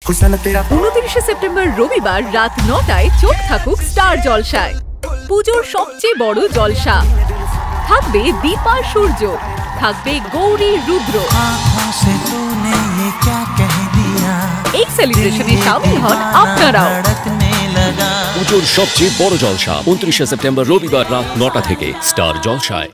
29 September রবিবার রাত 9টায় চোখ থাকুক স্টার জলসায়। পুজোর সবচেয়ে বড় জলসা। থাকবে দীপা সূর্য, থাকবে গৌরী রুদ্র। এই সেলিব্রেশনে শামিল হন আপনারাও। পুজোর সবচেয়ে বড় জলসা 29 সেপ্টেম্বর রবিবার রাত 9টা থেকে স্টার জলসায়।